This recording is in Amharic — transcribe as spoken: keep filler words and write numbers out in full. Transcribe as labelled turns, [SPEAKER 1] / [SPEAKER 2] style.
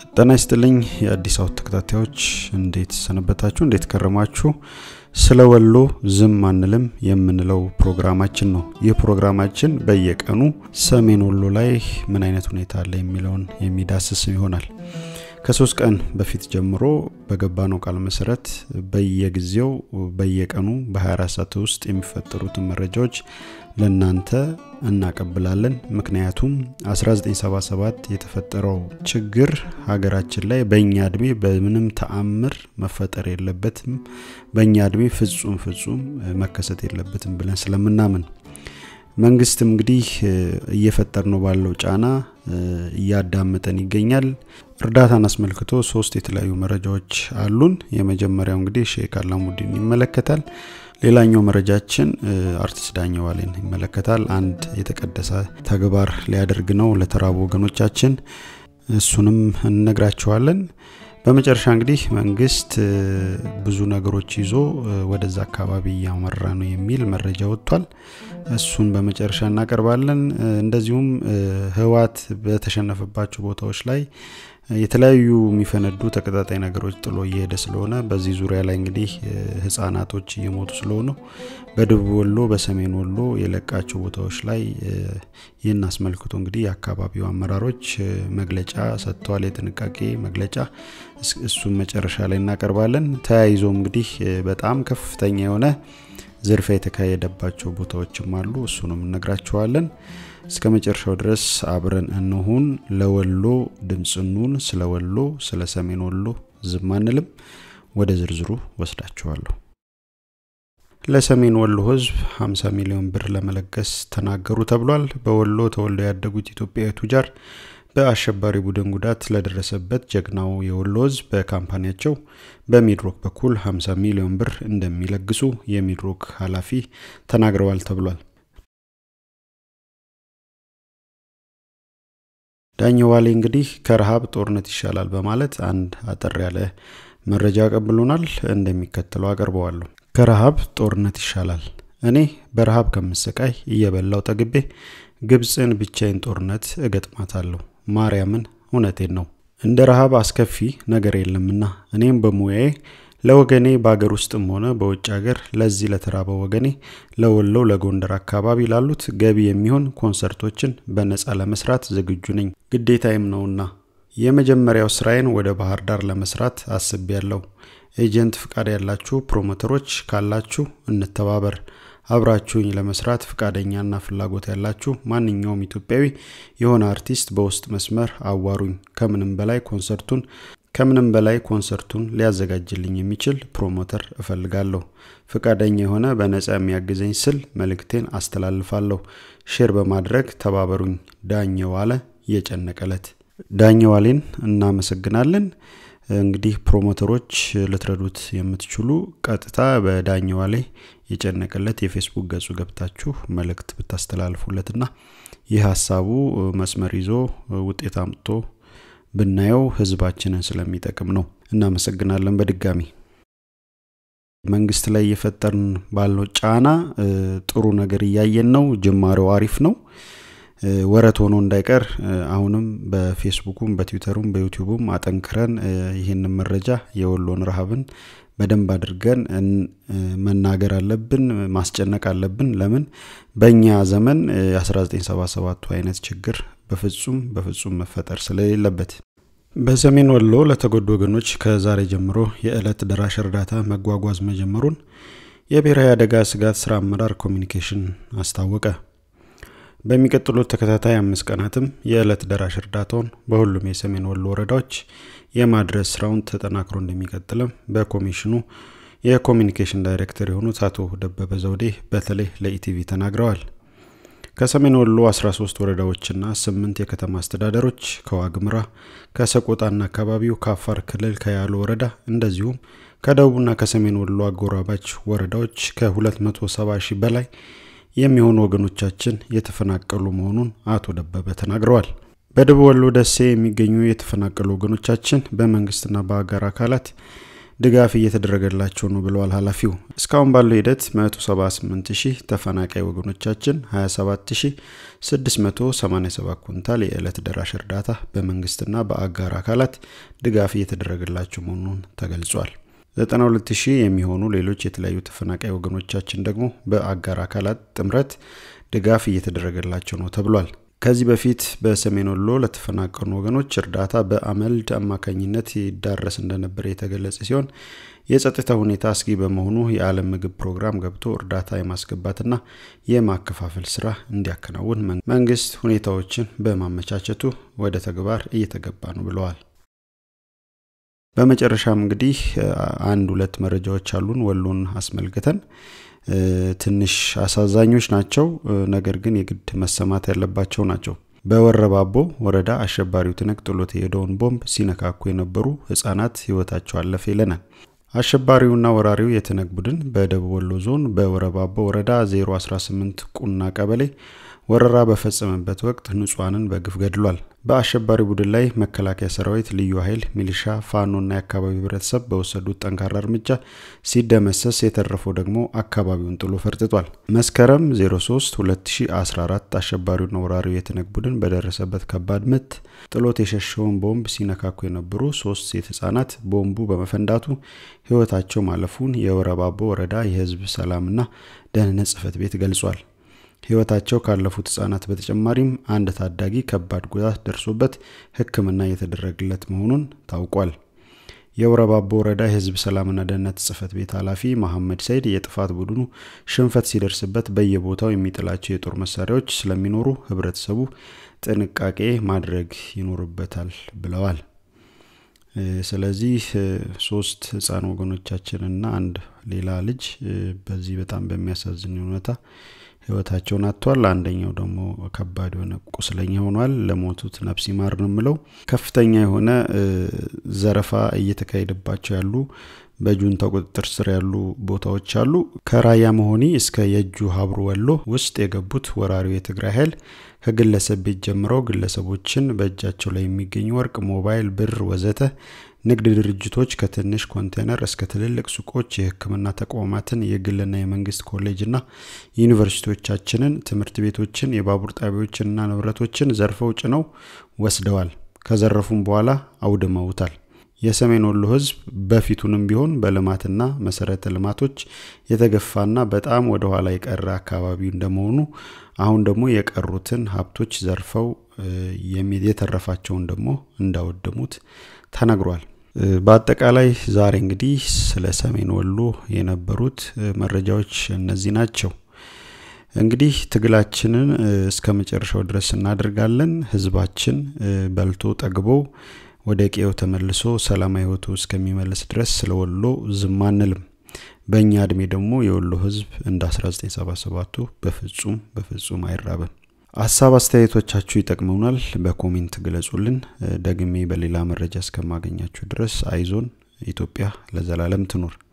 [SPEAKER 1] ጤና ይስጥልኝ የአዲስ አበባ ተከታታዮች እንዴት ሰነበታችሁ እንዴት ከረማችሁ ስለወሎ ዝም አንልም የምንለው ፕሮግራማችን ነው ይህ ፕሮግራማችን በየቀኑ ሰሜን ወሎ ላይ ምን አይነት ሁኔታ አለ የሚለውን የሚዳስስ ይሆናል ከሶስት ቀን በፊት ጀምሮ በገባነው ቃል መሰረት በየጊዜው በየቀኑ በ24 ሰዓት ውስጥ የሚፈጠሩት መረጃዎች ለናንተ እናቀብላለን ምክንያቱም አስራ ዘጠኝ ሰባ ሰባት የተፈጠረው ችግር ሀገራችን ላይ በእኛ እድሜ በምንም ተአምር መፈጠር የለበትም በእኛ እድሜ ፍጹም ፍጹም መከሰት የለበትም ብለን ስለምናምን መንግስት እንግዲህ እየፈጠርነው ባለው ጫና ያዳመጠን ይገኛል እርዳታን አስመልክቶ ሶስት የተለያዩ መረጃዎች አሉን የመጀመሪያው እንግዲህ ሼክ አላሙዲን ይመለከታል ሌላኛው መረጃችን አርቲስት ዳኘው ዋሌን ይመለከታል አንድ የተቀደሰ ተግባር ሊያደርግ ነው ለተራቡ ወገኖቻችን እሱንም እንነግራችኋለን በመጨረሻ እንግዲህ መንግስት ብዙ ነገሮች ይዞ ወደዛ አካባቢ ያመራ ነው የሚል መረጃ ወጥቷል እሱን በመጨረሻ እናቀርባለን እንደዚሁም ህዋት በተሸነፈባቸው ቦታዎች ላይ የተለያዩ የሚፈነዱ ተከታታይ ነገሮች ጥሎ እየሄደ ስለሆነ በዚህ ዙሪያ ላይ እንግዲህ ህፃናቶች እየሞቱ ስለሆነ በደቡብ ወሎ በሰሜን ወሎ የለቃቸው ቦታዎች ላይ ይህን አስመልክቶ እንግዲህ የአካባቢው አመራሮች መግለጫ ሰጥተዋል የጥንቃቄ መግለጫ እሱን መጨረሻ ላይ እናቀርባለን ተያይዞ እንግዲህ በጣም ከፍተኛ የሆነ ዝርፊያ የተካሄደባቸው ቦታዎችም አሉ እሱንም እንነግራችኋለን እስከ መጨረሻው ድረስ አብረን እንሁን ለወሎ ድምጽኑን ስለወሎ ስለ ሰሜን ወሎ ዝም አንልም ወደ ዝርዝሩ ወስዳችኋለሁ ለሰሜን ወሎ ህዝብ ሃምሳ ሚሊዮን ብር ለመለገስ ተናገሩ ተብሏል በወሎ ተወልደው ያደጉት ኢትዮጵያዊ ቱጃር በአሸባሪ ቡድን ጉዳት ለደረሰበት ጀግናው የወሎ ህዝብ በካምፓኒያቸው በሚድሮክ በኩል ሃምሳ ሚሊዮን ብር እንደሚለግሱ የሚድሮክ ኃላፊ ተናግረዋል ተብሏል ዳኘው ዋሌ እንግዲህ ከረሃብ ጦርነት ይሻላል በማለት አንድ አጠር ያለ መረጃ ቀብሎናል እንደሚከተለው አቀርበዋለሁ ከረሃብ ጦርነት ይሻላል እኔ በረሃብ ከምሰቃይ እየበላው ተግቤ ግብጽን ብቻዬን ጦርነት እገጥማታለሁ ማርያምን እውነቴን ነው እንደ ረሃብ አስከፊ ነገር የለምና እኔም በሙያዬ ለወገኔ ባገር ውስጥም ሆነ በውጭ ሀገር ለዚህ ለተራበው ወገኔ ለወሎ ለጎንደር አካባቢ ላሉት ገቢ የሚሆን ኮንሰርቶችን በነፃ ለመስራት ዝግጁ ነኝ ግዴታዬም ነውና የመጀመሪያው ስራዬን ወደ ባህር ዳር ለመስራት አስቤያለሁ ኤጀንት ፍቃድ ያላችሁ ፕሮሞተሮች ካላችሁ እንተባበር አብራችሁኝ ለመስራት ፍቃደኛና ፍላጎት ያላችሁ ማንኛውም ኢትዮጵያዊ የሆነ አርቲስት በውስጥ መስመር አዋሩኝ ከምንም በላይ ኮንሰርቱን ከምንም በላይ ኮንሰርቱን ሊያዘጋጅልኝ የሚችል ፕሮሞተር እፈልጋለሁ ፍቃደኛ የሆነ በነፃ የሚያግዘኝ ስል መልእክቴን አስተላልፋለሁ ሼር በማድረግ ተባበሩኝ ዳኘው ዋለ የጨነቀለት ዳኘው ዋሌን እናመሰግናለን እንግዲህ ፕሮሞተሮች ለትረዱት የምትችሉ ቀጥታ በዳኘው ዋሌ የጨነቀለት የፌስቡክ ገጹ ገብታችሁ መልእክት ብታስተላልፉለትና ይህ ሐሳቡ መስመር ይዞ ውጤት አምጥቶ ብናየው ህዝባችንን ስለሚጠቅም ነው እናመሰግናለን በድጋሚ መንግስት ላይ የፈጠርን ባለው ጫና ጥሩ ነገር ያያየን ነው ጅማሬው አሪፍ ነው ወረት ሆኖ እንዳይቀር አሁንም በፌስቡኩም በትዊተሩም በዩቲዩብም አጠንክረን ይሄን መረጃ የወሎን ረሃብን በደንብ አድርገን መናገር አለብን ማስጨነቅ አለብን ለምን በእኛ ዘመን አስራ ዘጠኝ ሰባ ሰባት አይነት ችግር በፍጹም በፍጹም መፈጠር ስለሌለበት በሰሜን ወሎ ለተጎዱ ወገኖች ከዛሬ ጀምሮ የዕለት ደራሽ እርዳታ መጓጓዝ መጀመሩን የብሔራዊ አደጋ ስጋት ስራ አመራር ኮሚኒኬሽን አስታወቀ በሚቀጥሉት ተከታታይ አምስት ቀናትም የዕለት ደራሽ እርዳታውን በሁሉም የሰሜን ወሎ ወረዳዎች የማድረስ ስራውን ተጠናክሮ እንደሚቀጥልም በኮሚሽኑ የኮሚኒኬሽን ዳይሬክተር የሆኑት አቶ ደበበ ዘውዴ በተለይ ለኢቲቪ ተናግረዋል ከሰሜን ወሎ አስራ ሶስት ወረዳዎችና ስምንት የከተማ አስተዳደሮች ከዋግምራ ከሰቆጣና አካባቢው ከአፋር ክልል ከያሎ ወረዳ እንደዚሁም ከደቡብና ከሰሜን ወሎ አጎራባች ወረዳዎች ከ270 ሺህ በላይ የሚሆኑ ወገኖቻችን የተፈናቀሉ መሆኑን አቶ ደበበ ተናግረዋል በደቡብ ወሎ ደሴ የሚገኙ የተፈናቀሉ ወገኖቻችን በመንግስትና በአጋር አካላት ድጋፍ እየተደረገላቸው ነው ብለዋል ኃላፊው። እስካሁን ባለው ሂደት መቶ ሰባ ስምንት ሺህ ተፈናቃይ ወገኖቻችን ሃያ ሰባት ሺህ ስድስት መቶ ሰማኒያ ሰባት ኩንታል የዕለት ደራሽ እርዳታ በመንግስትና በአጋር አካላት ድጋፍ እየተደረገላቸው መሆኑን ተገልጿል። ዘጠና ሁለት ሺህ የሚሆኑ ሌሎች የተለያዩ ተፈናቃይ ወገኖቻችን ደግሞ በአጋር አካላት ጥምረት ድጋፍ እየተደረገላቸው ነው ተብሏል። ከዚህ በፊት በሰሜን ወሎ ለተፈናቀሉ ወገኖች እርዳታ በአመልድ አማካኝነት ይዳረስ እንደነበር የተገለጸ ሲሆን የጸጥታ ሁኔታ አስጊ በመሆኑ የዓለም ምግብ ፕሮግራም ገብቶ እርዳታ የማስገባትና የማከፋፈል ስራ እንዲያከናውን መንግስት ሁኔታዎችን በማመቻቸቱ ወደ ተግባር እየተገባ ነው ብለዋል። በመጨረሻም እንግዲህ አንድ ሁለት መረጃዎች አሉን ወሎን አስመልክተን ትንሽ አሳዛኞች ናቸው፣ ነገር ግን የግድ መሰማት ያለባቸው ናቸው። በወረባቦ ወረዳ አሸባሪው ትነቅ ጥሎት የሄደውን ቦምብ ሲነካኩ የነበሩ ህፃናት ህይወታቸው አለፈ ይለናል። አሸባሪውና ወራሪው የትነቅ ቡድን በደቡብ ወሎ ዞን በወረባቦ ወረዳ ዜሮ አስራ ስምንት ቁና ቀበሌ ወረራ በፈጸመበት ወቅት ንጹሃንን በግፍ ገድሏል። በአሸባሪው ቡድን ላይ መከላከያ ሰራዊት፣ ልዩ ኃይል፣ ሚሊሻ፣ ፋኖና የአካባቢው ህብረተሰብ በወሰዱት ጠንካራ እርምጃ ሲደመሰስ የተረፈው ደግሞ አካባቢውን ጥሎ ፈርጥቷል። መስከረም ዜሮ ሶስት ሁለት ሺህ አስራ አራት አሸባሪውና ወራሪው የትነቅ ቡድን በደረሰበት ከባድ ምት ጥሎት የሸሸውን ቦምብ ሲነካኩ የነበሩ ሶስት ሴት ህፃናት ቦምቡ በመፈንዳቱ ህይወታቸው ማለፉን የወረባቦ ወረዳ የህዝብ ሰላምና ደህንነት ጽሕፈት ቤት ገልጿል። ህይወታቸው ካለፉት ህፃናት በተጨማሪም አንድ ታዳጊ ከባድ ጉዳት ደርሶበት ህክምና እየተደረገለት መሆኑን ታውቋል። የወረባቦ ወረዳ የህዝብ ሰላምና ደህንነት ጽሕፈት ቤት ኃላፊ መሐመድ ሰይድ የጥፋት ቡድኑ ሽንፈት ሲደርስበት በየቦታው የሚጥላቸው የጦር መሳሪያዎች ስለሚኖሩ ህብረተሰቡ ጥንቃቄ ማድረግ ይኖርበታል ብለዋል። ስለዚህ ሶስት ህፃን ወገኖቻችንና አንድ ሌላ ልጅ በዚህ በጣም በሚያሳዝን ሁኔታ ህይወታቸውን አጥቷል። አንደኛው ደግሞ ከባድ የሆነ ቁስለኛ ሆኗል። ለሞቱት ነፍስ ይማር ነው የምለው። ከፍተኛ የሆነ ዘረፋ እየተካሄደባቸው ያሉ በጁንታ ቁጥጥር ስር ያሉ ቦታዎች አሉ። ከራያ መሆኒ እስከ የጁ ሀብሩ ወሎ ውስጥ የገቡት ወራሪው የትግራይ ኃይል ከግለሰብ ቤት ጀምሮ ግለሰቦችን በእጃቸው ላይ የሚገኙ ወርቅ፣ ሞባይል፣ ብር ወዘተ ንግድ ድርጅቶች ከትንሽ ኮንቴነር እስከ ትልልቅ ሱቆች፣ የህክምና ተቋማትን፣ የግልና የመንግስት ኮሌጅና ዩኒቨርሲቲዎቻችንን፣ ትምህርት ቤቶችን፣ የባቡር ጣቢያዎችንና ንብረቶችን ዘርፈው ጭነው ወስደዋል። ከዘረፉም በኋላ አውድመውታል። የሰሜን ወሎ ህዝብ በፊቱንም ቢሆን በልማትና መሰረተ ልማቶች የተገፋና በጣም ወደ ኋላ የቀረ አካባቢ እንደመሆኑ አሁን ደግሞ የቀሩትን ሀብቶች ዘርፈው የተረፋቸውን ደግሞ እንዳወደሙት ተነግሯል። በአጠቃላይ ዛሬ እንግዲህ ስለ ሰሜን ወሎ የነበሩት መረጃዎች እነዚህ ናቸው። እንግዲህ ትግላችንን እስከመጨረሻው ድረስ እናደርጋለን። ህዝባችን በልቶ ጠግቦ ወደ ቄው ተመልሶ ሰላማዊ ህይወቱ እስከሚመለስ ድረስ ስለወሎ ዝም አንልም። በእኛ እድሜ ደግሞ የወሎ ህዝብ እንደ አስራ ዘጠኝ ሰባ ሰባት በፍጹም በፍጹም አይራበም። ሐሳብ አስተያየቶቻችሁ ይጠቅሙናል፣ በኮሜንት ግለጹልን። ደግሜ በሌላ መረጃ እስከማገኛችሁ ድረስ አይዞን። ኢትዮጵያ ለዘላለም ትኑር።